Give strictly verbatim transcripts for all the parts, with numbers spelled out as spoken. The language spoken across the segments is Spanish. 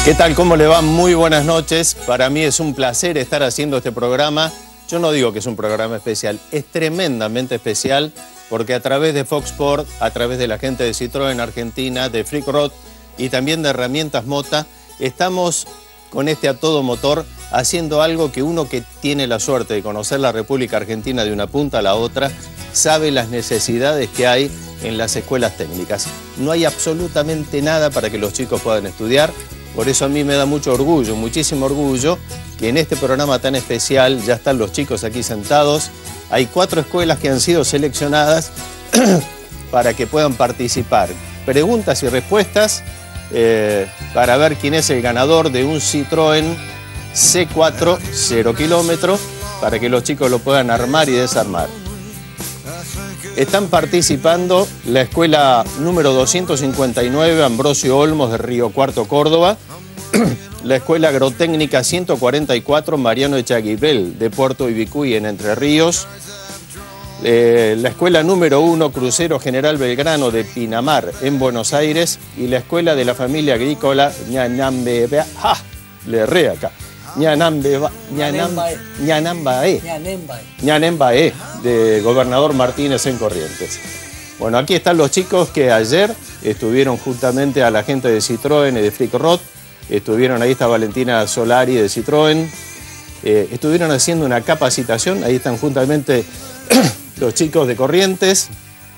¿Qué tal? ¿Cómo le va? Muy buenas noches. Para mí es un placer estar haciendo este programa. Yo no digo que es un programa especial, es tremendamente especial porque a través de Fox Sport, a través de la gente de Citroën Argentina, de Freak Rod y también de Herramientas Mota, estamos con este A Todo Motor haciendo algo que uno que tiene la suerte de conocer la República Argentina de una punta a la otra, sabe las necesidades que hay en las escuelas técnicas. No hay absolutamente nada para que los chicos puedan estudiar. Por eso a mí me da mucho orgullo, muchísimo orgullo, que en este programa tan especial, ya están los chicos aquí sentados, hay cuatro escuelas que han sido seleccionadas para que puedan participar. Preguntas y respuestas eh, para ver quién es el ganador de un Citroën C cuatro, cero kilómetros, para que los chicos lo puedan armar y desarmar. Están participando la escuela número doscientos cincuenta y nueve, Ambrosio Olmos, de Río Cuarto, Córdoba. La escuela agrotécnica ciento cuarenta y cuatro, Mariano Echaguibel, de Puerto Ibicuy, en Entre Ríos. Eh, la escuela número uno, Crucero General Belgrano, de Pinamar, en Buenos Aires. Y la escuela de la familia agrícola Ñanambe... ¡Ja! Le erré acá. Ñanambe, Ñanambae, Ñanambae, Ñanambae, de Gobernador Martínez, en Corrientes. Bueno, aquí están los chicos que ayer estuvieron juntamente a la gente de Citroën y de Freak Rod. Estuvieron ahí, está Valentina Solari de Citroën. Eh, estuvieron haciendo una capacitación, ahí están juntamente los chicos de Corrientes.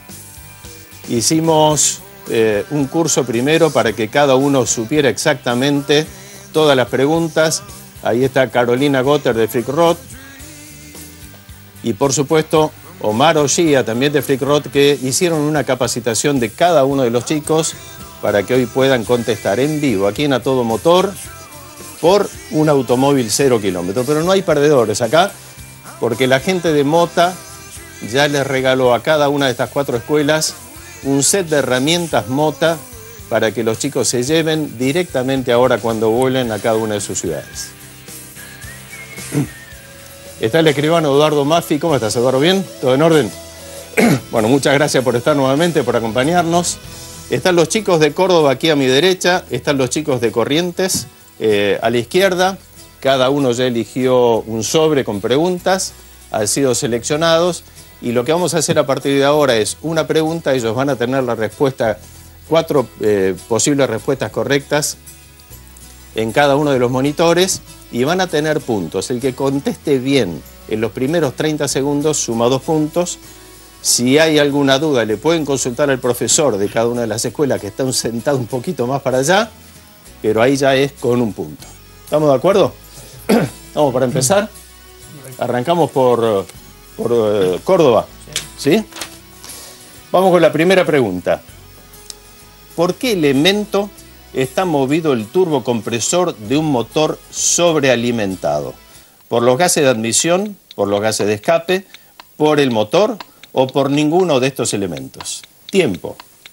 Hicimos eh, un curso primero para que cada uno supiera exactamente todas las preguntas. Ahí está Carolina Gotter de Freak Rod. Y por supuesto, Omar Ollía, también de Freak Rod, que hicieron una capacitación de cada uno de los chicos para que hoy puedan contestar en vivo, aquí en A Todo Motor, por un automóvil cero kilómetros. Pero no hay perdedores acá, porque la gente de Mota ya les regaló a cada una de estas cuatro escuelas un set de herramientas Mota para que los chicos se lleven directamente ahora cuando vuelen a cada una de sus ciudades. Está el escribano Eduardo Maffi. ¿Cómo estás, Eduardo? ¿Bien? ¿Todo en orden? Bueno, muchas gracias por estar nuevamente, por acompañarnos. Están los chicos de Córdoba aquí a mi derecha, están los chicos de Corrientes eh, a la izquierda. Cada uno ya eligió un sobre con preguntas, han sido seleccionados y lo que vamos a hacer a partir de ahora es una pregunta, ellos van a tener la respuesta, cuatro eh, posibles respuestas correctas en cada uno de los monitores y van a tener puntos. El que conteste bien en los primeros treinta segundos suma dos puntos. Si hay alguna duda, le pueden consultar al profesor de cada una de las escuelas que está sentado un poquito más para allá, pero ahí ya es con un punto. ¿Estamos de acuerdo? Vamos para empezar. Arrancamos por, por uh, Córdoba. ¿Sí? Vamos con la primera pregunta. ¿Por qué elemento está movido el turbocompresor de un motor sobrealimentado? ¿Por los gases de admisión, por los gases de escape, por el motor o por ninguno de estos elementos? Tiempo.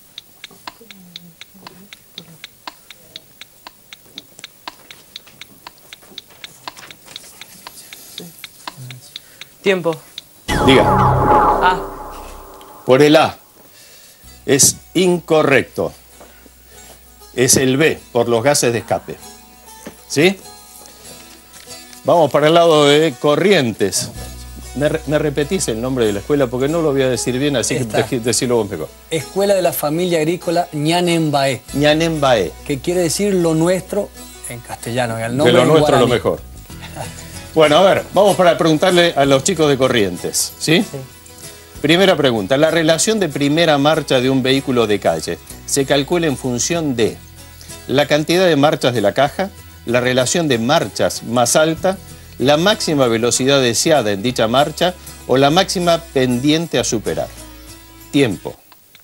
Tiempo. Diga. A. Por el A. Es incorrecto. Es el B, por los gases de escape. ¿Sí? Vamos para el lado de Corrientes. ¿Me, me repetís el nombre de la escuela? Porque no lo voy a decir bien, así Está. que decirlo vos mejor. Escuela de la Familia Agrícola Ñanambae. Ñanambae. Que quiere decir lo nuestro en castellano. El nombre de lo nuestro guaraní. Lo mejor. Bueno, a ver, vamos para preguntarle a los chicos de Corrientes. ¿Sí? Sí. Primera pregunta. La relación de primera marcha de un vehículo de calle se calcula en función de la cantidad de marchas de la caja, la relación de marchas más alta, la máxima velocidad deseada en dicha marcha o la máxima pendiente a superar. Tiempo.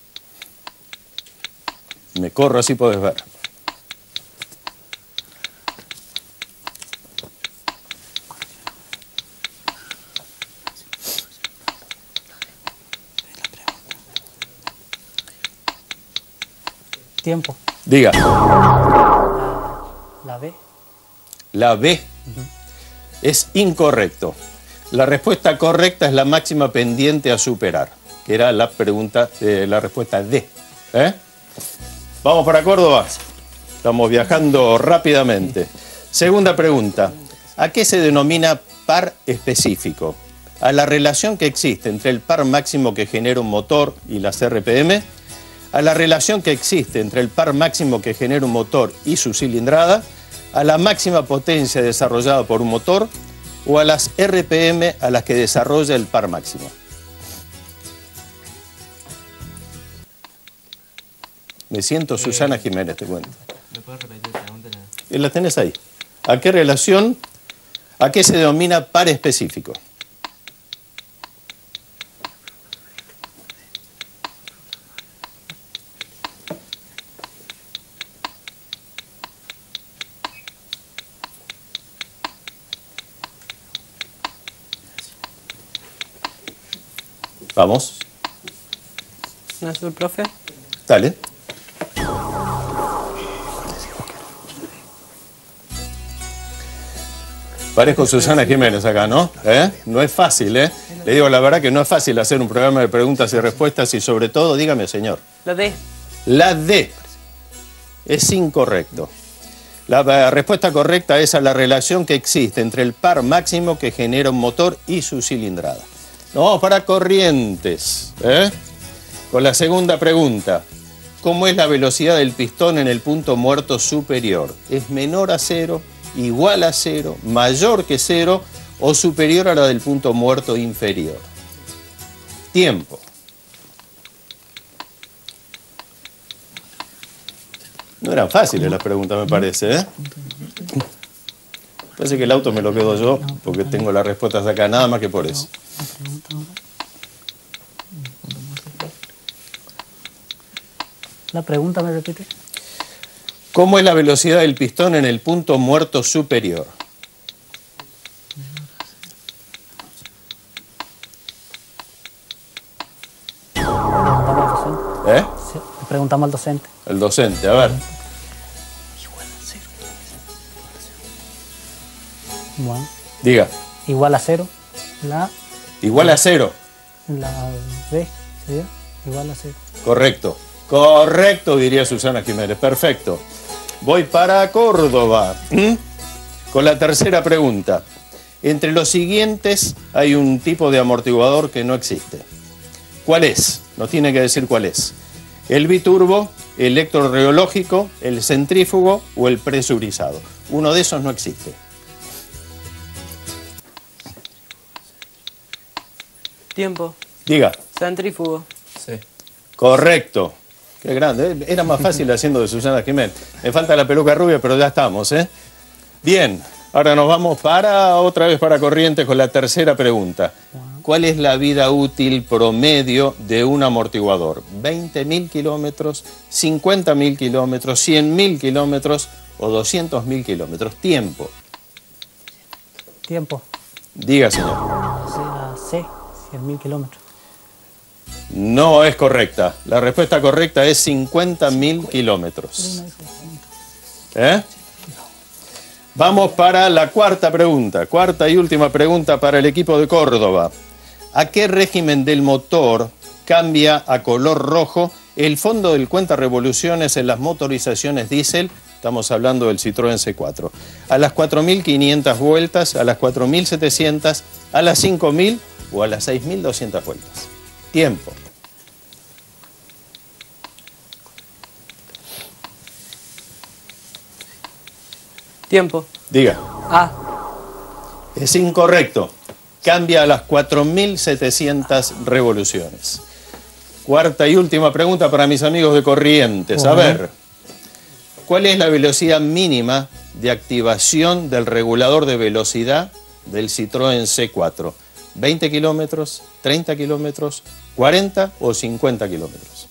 Me corro, así podés ver. Tiempo. Diga. La B. La B. Uh-huh. Es incorrecto. La respuesta correcta es la máxima pendiente a superar, que era la pregunta, eh, la respuesta D. ¿Eh? Vamos para Córdoba. Estamos viajando rápidamente. Segunda pregunta. ¿A qué se denomina par específico? ¿A la relación que existe entre el par máximo que genera un motor y las R P M? ¿A la relación que existe entre el par máximo que genera un motor y su cilindrada? ¿A la máxima potencia desarrollada por un motor? ¿O a las R P M a las que desarrolla el par máximo? Me siento Susana Jiménez, te cuento. ¿Me puedes repetir la pregunta? Y la tenés ahí. ¿A qué relación, a qué se denomina par específico? Vamos. ¿No es el profe? Dale. Parezco Susana Jiménez acá, ¿no? ¿Eh? No es fácil, ¿eh? Le digo la verdad que no es fácil hacer un programa de preguntas y respuestas y sobre todo, dígame, señor. La D. La D es incorrecto. La respuesta correcta es a la relación que existe entre el par máximo que genera un motor y su cilindrada. Nos vamos para Corrientes, ¿eh? Con la segunda pregunta. ¿Cómo es la velocidad del pistón en el punto muerto superior? ¿Es menor a cero, igual a cero, mayor que cero o superior a la del punto muerto inferior? Tiempo. No eran fáciles las preguntas, me parece, ¿eh? Parece que el auto me lo quedo yo, porque tengo las respuestas acá, nada más que por eso. La pregunta, ¿me repite? ¿Cómo es la velocidad del pistón en el punto muerto superior? ¿Eh? Sí, le preguntamos al docente. El docente, a ver. Bueno, Diga. igual a cero. La, Igual a cero. la B sería igual a cero. Correcto. Correcto, diría Susana Jiménez. Perfecto. Voy para Córdoba. ¿Mm? Con la tercera pregunta. Entre los siguientes hay un tipo de amortiguador que no existe. ¿Cuál es? Nos tiene que decir cuál es. ¿El biturbo, el electrorreológico, el centrífugo o el presurizado? Uno de esos no existe. Tiempo. Diga. Centrífugo. Sí. Correcto. Qué grande, ¿eh? Era más fácil haciendo de Susana Jiménez. Me falta la peluca rubia, pero ya estamos, ¿eh? Bien, ahora nos vamos para otra vez para Corrientes con la tercera pregunta. ¿Cuál es la vida útil promedio de un amortiguador? ¿veinte mil kilómetros, cincuenta mil kilómetros, cien mil kilómetros o doscientos mil kilómetros? Tiempo. Tiempo. Diga, señor. La C, cien mil kilómetros. No es correcta. La respuesta correcta es cincuenta mil kilómetros. ¿Eh? Vamos para la cuarta pregunta. Cuarta y última pregunta para el equipo de Córdoba. ¿A qué régimen del motor cambia a color rojo el fondo del cuentarevoluciones en las motorizaciones diésel? Estamos hablando del Citroën C cuatro. ¿A las cuatro mil quinientas vueltas, a las cuatro mil setecientas, a las cinco mil o a las seis mil doscientas vueltas? Tiempo. Tiempo. Diga. A. Es incorrecto. Cambia a las cuatro mil setecientas revoluciones. Cuarta y última pregunta para mis amigos de Corrientes. A ver, ¿cuál es la velocidad mínima de activación del regulador de velocidad del Citroën C cuatro? ¿veinte kilómetros, treinta kilómetros, cuarenta o cincuenta kilómetros?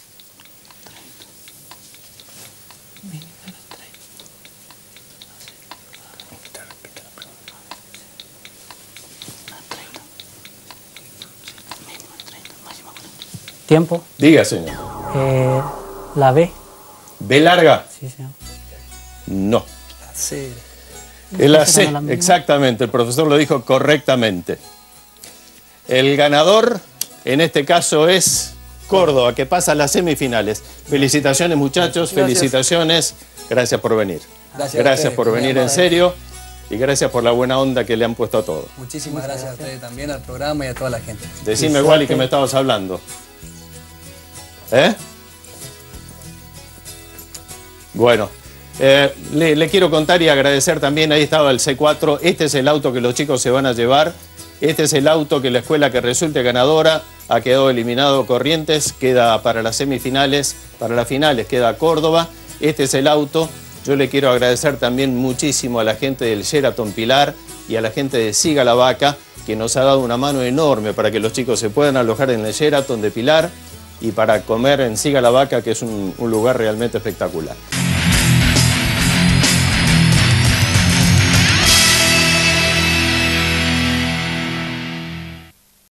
Tiempo. Diga, señor. Eh, la B. ¿B larga? Sí, señor. No. Sí. Es la ¿Esa C, no la misma? exactamente. El profesor lo dijo correctamente. El ganador, en este caso, es Córdoba, que pasa a las semifinales. Felicitaciones, muchachos, Gracias. felicitaciones. Gracias por venir. Gracias a Gracias ustedes, por muy venir en amable. serio y gracias por la buena onda que le han puesto a todo. Muchísimas gracias a ustedes también, al programa y a toda la gente. Decime, Wally, que me estabas hablando. ¿Eh? Bueno, eh, le, le quiero contar y agradecer también, ahí estaba el C cuatro, este es el auto que los chicos se van a llevar, este es el auto que la escuela que resulte ganadora ha quedado eliminado Corrientes, queda para las semifinales, para las finales queda Córdoba, este es el auto. Yo le quiero agradecer también muchísimo a la gente del Sheraton Pilar y a la gente de Siga la Vaca, que nos ha dado una mano enorme para que los chicos se puedan alojar en el Sheraton de Pilar y para comer en Siga la Vaca, que es un, un lugar realmente espectacular.